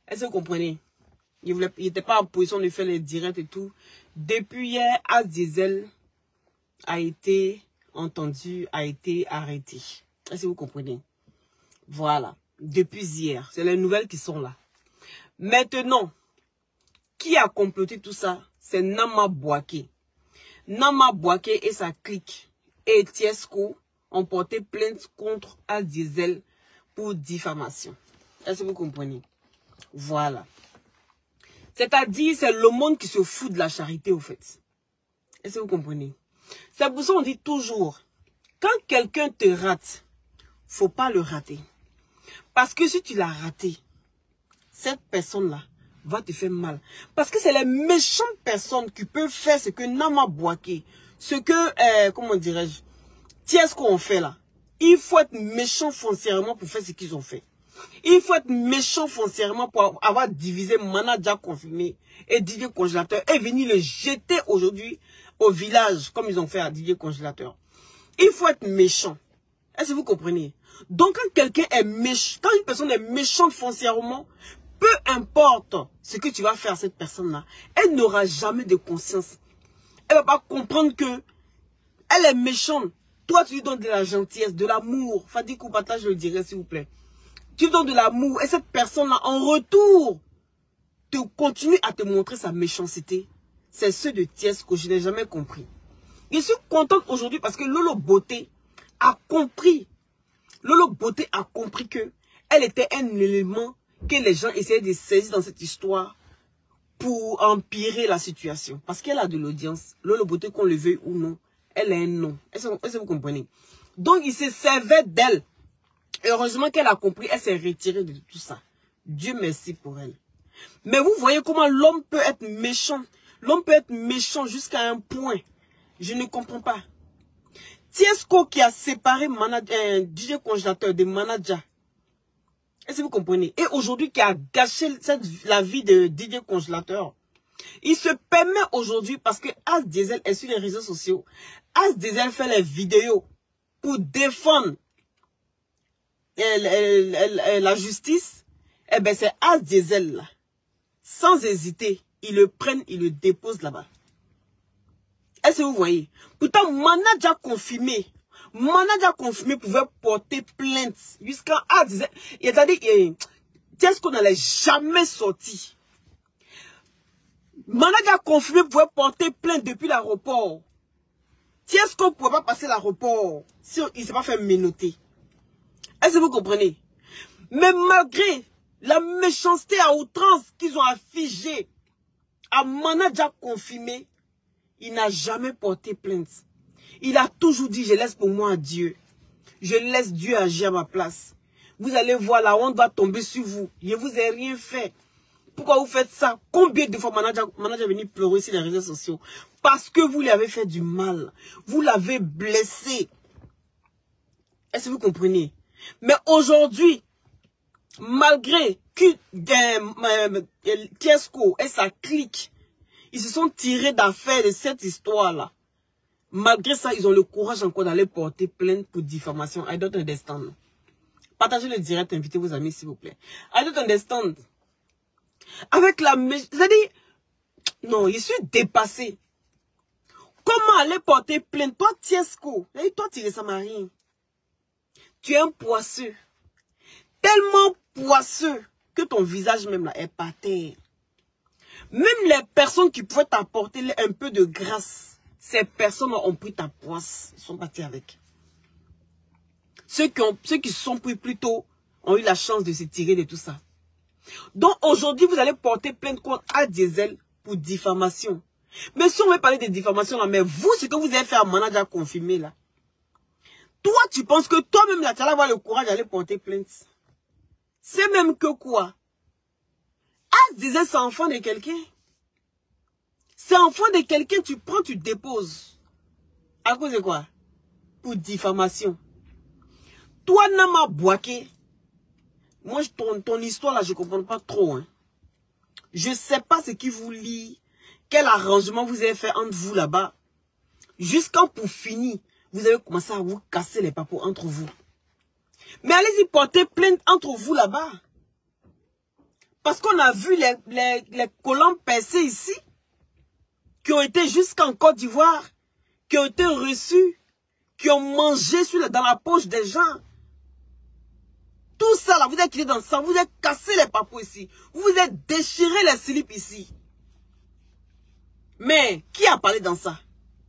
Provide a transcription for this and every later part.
Est-ce que vous comprenez? Il n'était pas en position de faire les directs et tout. Depuis hier, As Diesel a été entendu, a été arrêté. Est-ce que vous comprenez? Voilà. Depuis hier. C'est les nouvelles qui sont là. Maintenant, qui a comploté tout ça? C'est Nama Bouaké. Nama Bouaké et sa clique et Tiesco ont porté plainte contre As Diesel pour diffamation. Est-ce que vous comprenez? Voilà. C'est-à-dire, c'est le monde qui se fout de la charité, au fait. Est-ce que vous comprenez? C'est pour ça qu'on dit toujours, quand quelqu'un te rate, faut pas le rater. Parce que si tu l'as raté, cette personne-là va te faire mal. Parce que c'est les méchantes personnes qui peuvent faire ce que Nama Bouaké, ce que, comment dirais-je, Tiesco ont fait là. Il faut être méchant foncièrement pour faire ce qu'ils ont fait. Il faut être méchant foncièrement pour avoir divisé Manager confirmé et Didier Congélateur et venir le jeter aujourd'hui au village comme ils ont fait à Didier Congélateur. Il faut être méchant. Est-ce que vous comprenez? Donc quand quelqu'un est méchant, quand une personne est méchante foncièrement, peu importe ce que tu vas faire à cette personne-là, elle n'aura jamais de conscience. Elle ne va pas comprendre que elle est méchante. Toi, tu lui donnes de la gentillesse, de l'amour. Fadi Koupata, je le dirais, s'il vous plaît. Tu lui donnes de l'amour. Et cette personne-là, en retour, te continue à te montrer sa méchanceté. C'est ce de Thiès que je n'ai jamais compris. Je suis contente aujourd'hui parce que Lolo Beauté a compris. Lolo Beauté a compris que elle était un élément que les gens essayaient de saisir dans cette histoire pour empirer la situation. Parce qu'elle a de l'audience. Lolo Beauté, qu'on le veuille ou non, elle a un nom. Est-ce que vous comprenez? Donc, il se servait d'elle. Heureusement qu'elle a compris, elle s'est retirée de tout ça. Dieu merci pour elle. Mais vous voyez comment l'homme peut être méchant. L'homme peut être méchant jusqu'à un point. Je ne comprends pas. Tiesco qui a séparé DJ Congélateur de manager. Est-ce que vous comprenez? Et aujourd'hui qui a gâché la vie de DJ Congélateur. Il se permet aujourd'hui parce que As Diesel est sur les réseaux sociaux. As Diesel fait les vidéos pour défendre la justice. Eh bien, c'est As Diesel là. Sans hésiter, ils le prennent, ils le déposent là-bas. Est-ce que vous voyez? Pourtant, manager confirmé pouvait porter plainte jusqu'à As Diesel. C'est-à-dire, qu'est-ce qu'on n'allait jamais sorti? Manager confirmé pouvait porter plainte depuis l'aéroport. Est-ce qu'on ne pouvait pas passer l'aéroport si il ne s'est pas fait menotter? Est-ce que vous comprenez? Mais malgré la méchanceté à outrance qu'ils ont affligée à manager confirmé, il n'a jamais porté plainte. Il a toujours dit, je laisse pour moi à Dieu. Je laisse Dieu agir à ma place. Vous allez voir, la honte va tomber sur vous. Je ne vous ai rien fait. Pourquoi vous faites ça? Combien de fois manager est venu pleurer sur les réseaux sociaux? Parce que vous lui avez fait du mal. Vous l'avez blessé. Est-ce que vous comprenez? Mais aujourd'hui, malgré que Tiesco et sa clique, ils se sont tirés d'affaire de cette histoire-là. Malgré ça, ils ont le courage encore d'aller porter plainte pour diffamation. I don't understand. Partagez le direct, invitez vos amis, s'il vous plaît. I don't understand. Avec la... C'est-à-dire... Non, je suis dépassé. Comment aller porter plainte? Toi, Tiesco, toi, Thierry Samarine, tu es un poisseux. Tellement poisseux que ton visage même là est par terre. Même les personnes qui pouvaient t'apporter un peu de grâce, ces personnes ont pris ta poisse. Ils sont partis avec. Ceux qui sont pris plus tôt ont eu la chance de se tirer de tout ça. Donc aujourd'hui, vous allez porter plainte contre As Diesel pour diffamation. Mais si on veut parler de diffamation là, mais vous, ce que vous avez fait à manager confirmé là, toi, tu penses que toi-même là, tu vas avoir le courage d'aller porter plainte. C'est même que quoi? As Diesel, c'est enfant de quelqu'un. C'est enfant de quelqu'un, tu prends, tu déposes. À cause de quoi? Pour diffamation. Toi, Nama Bouaké, moi, ton histoire là, je ne comprends pas trop. Hein. Je ne sais pas ce qui vous lie, quel arrangement vous avez fait entre vous là-bas. Jusqu'à pour finir, vous avez commencé à vous casser les papos entre vous. Mais allez-y porter plainte entre vous là-bas. Parce qu'on a vu les colons percés ici, qui ont été jusqu'en Côte d'Ivoire, qui ont été reçus, qui ont mangé dans la poche des gens. Tout ça là, vous êtes quitté dans le sang, vous êtes cassé les papous ici, vous êtes déchiré les slips ici. Mais, qui a parlé dans ça?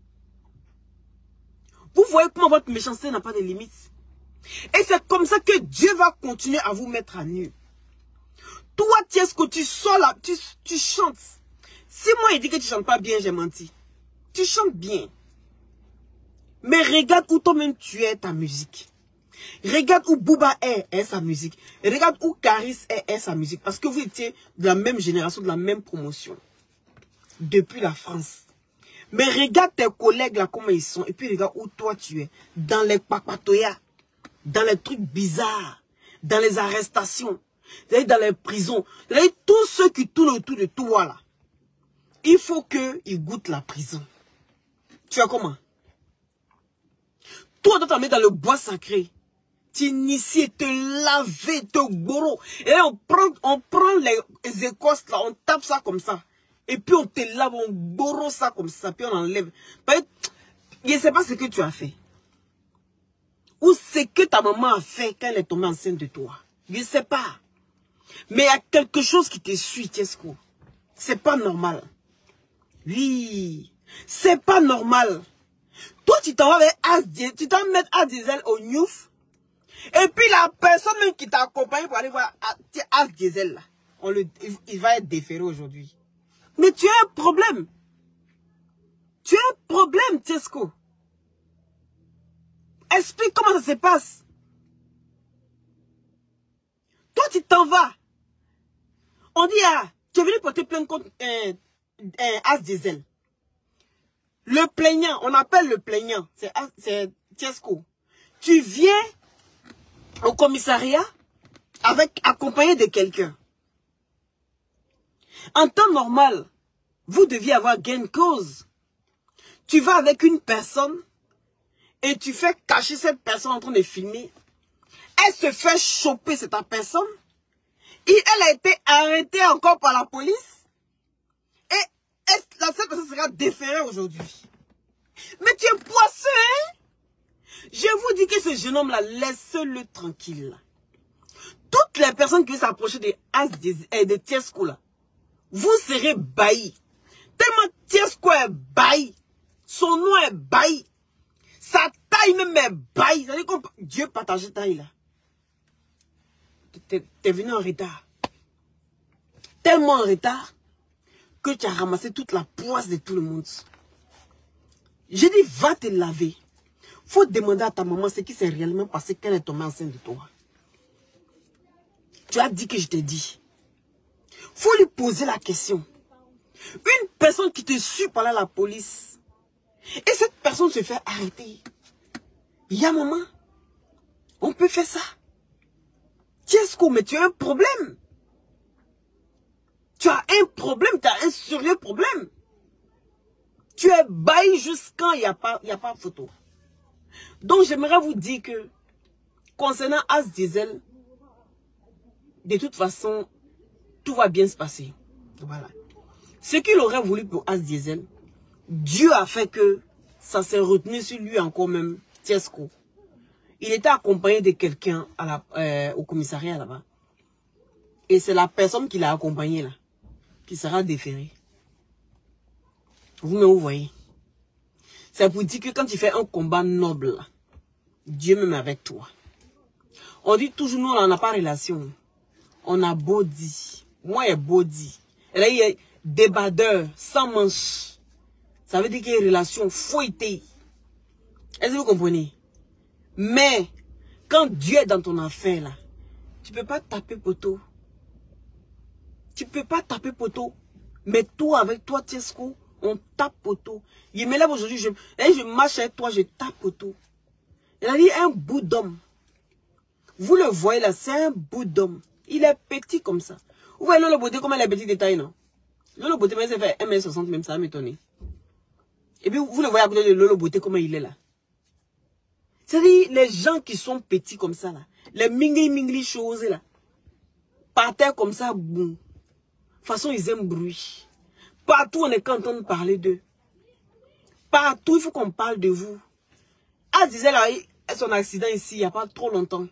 Vous voyez comment votre méchanceté n'a pas de limites. Et c'est comme ça que Dieu va continuer à vous mettre à nu. Toi, Tiesco, tu sors là, tu chantes. Si moi, il dit que tu chantes pas bien, j'ai menti. Tu chantes bien. Mais regarde où toi-même tu es ta musique. Regarde où Booba est sa musique. Regarde où Caris est sa musique. Parce que vous étiez de la même génération, de la même promotion. Depuis la France. Mais regarde tes collègues là, comment ils sont. Et puis regarde où toi tu es. Dans les papatoyas. Dans les trucs bizarres. Dans les arrestations. Dans les prisons. Tous ceux qui tournent autour de toi là. Il faut qu'ils goûtent la prison. Tu vois comment? Toi, tu t'en dans le bois sacré. T'initier, te laver, te goro. Et là, on prend les écosses là, on tape ça comme ça. Et puis on te lave, on goro ça comme ça, puis on enlève. Je ne sais pas ce que tu as fait. Ou ce que ta maman a fait quand elle est tombée enceinte de toi. Je ne sais pas. Mais il y a quelque chose qui te suit, Tiesco. C'est pas normal. Oui, c'est pas normal. Toi, tu t'en vas avec Asdiesel, tu t'en mets Asdiesel au Newf. Et puis la personne même qui t'a accompagné pour aller voir Asdiesel, là, il va être déféré aujourd'hui. Mais tu as un problème. Tu as un problème, Tiesco. Explique comment ça se passe. Toi, tu t'en vas. On dit, ah, tu es venu porter plainte contre Asdiesel. Le plaignant, on appelle le plaignant, c'est Tiesco. Tu viens au commissariat accompagné de quelqu'un. En temps normal, vous deviez avoir gain de cause. Tu vas avec une personne et tu fais cacher cette personne en train de filmer. Elle se fait choper, c'est ta personne. Et elle a été arrêtée encore par la police. Et cette personne sera déférée aujourd'hui. Mais tu es poisseux, hein? Je vous dis que ce jeune homme-là, laisse-le tranquille. Toutes les personnes qui vont s'approcher de Tiesco, là, vous serez baillis. Tellement Tiesco est bailli. Son nom est bailli. Sa taille même est bailli. Ça veut dire que Dieu partage taille là. T'es venu en retard. Tellement en retard que tu as ramassé toute la poisse de tout le monde. J'ai dit, va te laver. Faut demander à ta maman ce qui s'est réellement passé quand elle est tombée enceinte de toi. Tu as dit que je t'ai dit. Faut lui poser la question. Une personne qui te suit par là la police. Et cette personne se fait arrêter. Il y a maman. On peut faire ça. Tiesco, mais tu as un problème. Tu as un problème, tu as un sérieux problème. Tu es bailli jusqu'à il n'y a pas photo. Donc j'aimerais vous dire que concernant Asdiesel, de toute façon, tout va bien se passer. Voilà. Ce qu'il aurait voulu pour Asdiesel, Dieu a fait que ça s'est retenu sur lui encore même, Tiesco. Il était accompagné de quelqu'un au commissariat là-bas. Et c'est la personne qui l'a accompagné là, qui sera déférée. Vous voyez. C'est pour dire que quand tu fais un combat noble, là, Dieu même avec toi. On dit toujours, nous, on n'a pas relation. On a body. Moi, il est body. Et là, il est débardeur, sans manche. Ça veut dire qu'il y a une relation fouettée. Est-ce que vous comprenez? Mais, quand Dieu est dans ton affaire, là, tu ne peux pas taper poteau. Tu ne peux pas taper poteau. Mais toi, avec toi, Tiesco, on tape poteau. Il me lève aujourd'hui, je marche avec toi, je tape poteau. Il a dit un bout d'homme. Vous le voyez là, c'est un bout d'homme. Il est petit comme ça. Vous voyez Lolo Beauté, comment il est petit détail, non? Lolo Beauté, mais il fait 1m60 même, ça va m'étonner. Et puis, vous le voyez à côté de Lolo Beauté, comment il est là. C'est-à-dire, les gens qui sont petits comme ça, là. Les mingli choses, là. par terre comme ça, boum. De toute façon, ils aiment bruit. Partout, on est qu'entendre parler d'eux. Partout, il faut qu'on parle de vous. Azizel a eu son accident ici, il n'y a pas trop longtemps.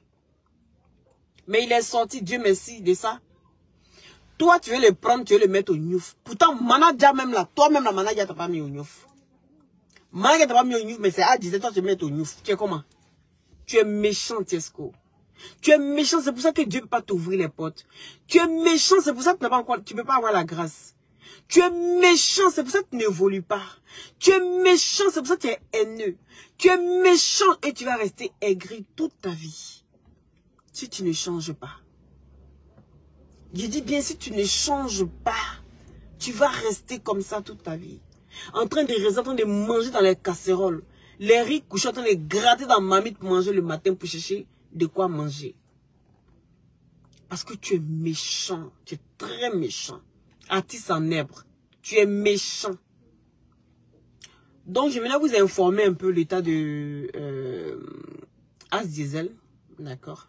Mais il est sorti, Dieu merci, de ça. Toi, tu veux le prendre, tu veux le mettre au Niouf. Pourtant, Manadja même là, toi-même la Manadja t'as pas mis au Niouf. Manadja t'as pas mis au Niouf, mais c'est Azizel, toi tu veux mettre au Niouf. Tu es comment? Tu es méchant, Tiesco. Tu es méchant, c'est pour ça que Dieu ne peut pas t'ouvrir les portes. Tu es méchant, c'est pour ça que tu ne peux pas avoir la grâce. Tu es méchant, c'est pour ça que tu n'évolues pas. Tu es méchant, c'est pour ça que tu es haineux. Tu es méchant et tu vas rester aigri toute ta vie. Si tu ne changes pas. Je dis bien, si tu ne changes pas, tu vas rester comme ça toute ta vie. En train de rester, en train de manger dans les casseroles. Les riz couchés, en train de gratter dans ma mamie pour manger le matin pour chercher de quoi manger. Parce que tu es méchant. Tu es très méchant. Artiste en herbe. Tu es méchant. Donc, je vais vous informer un peu l'état de As Diesel. D'accord.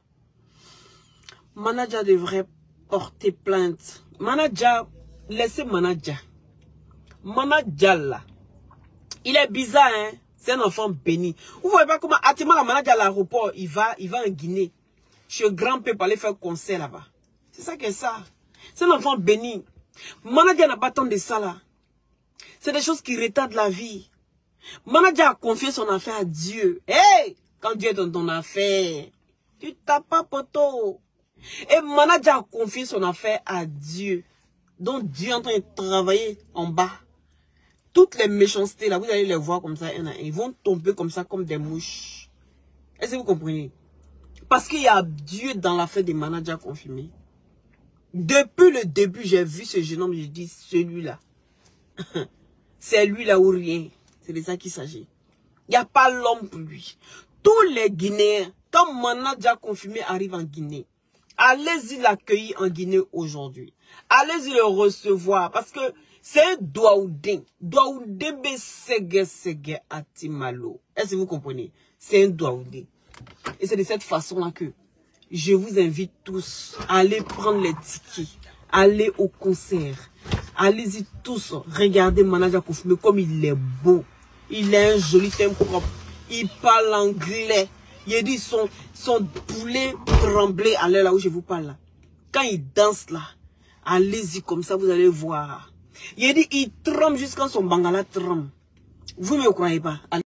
Manadja devrait porter plainte. Manadja, laissez Manadja. Manadja là. Il est bizarre, hein. C'est un enfant béni. Vous voyez pas comment Atima la Manadja à l'aéroport, il va en Guinée. Chez grand-père pour aller faire concert là-bas. C'est ça que ça. C'est un enfant béni. Manadja n'a pas tant de ça là. C'est des choses qui retardent la vie. Manadja a confié son affaire à Dieu. Hey! Quand Dieu est dans ton affaire, tu tapes pas poteau. Et Manadja a confié son affaire à Dieu. Donc Dieu est en train de travailler en bas. Toutes les méchancetés là, vous allez les voir comme ça, un à un. Ils vont tomber comme ça, comme des mouches. Est-ce que vous comprenez? Parce qu'il y a Dieu dans l'affaire des Manadja confirmés. Depuis le début, j'ai vu ce jeune homme, je dis, celui-là. C'est lui là ou rien. C'est de ça qu'il s'agit. Il n'y a pas l'homme pour lui. Tous les Guinéens, quand Manadja confirmé arrive en Guinée, allez-y l'accueillir en Guinée aujourd'hui. Allez-y le recevoir. Parce que c'est un Douaoudin. Douaoudin be sege atimalo. Est-ce que vous comprenez? C'est un Douaoudin. Et c'est de cette façon-là que je vous invite tous à aller prendre les tickets. Aller au concert. Allez-y tous. Regardez Manadja confirmé comme il est beau. Il a un joli teint propre. Il parle anglais. Il dit son poulet tremblé à l'heure là où je vous parle là. Quand il danse là, allez-y comme ça, vous allez voir. Il dit il tremble jusqu'à son bangala tremble. Vous ne me croyez pas?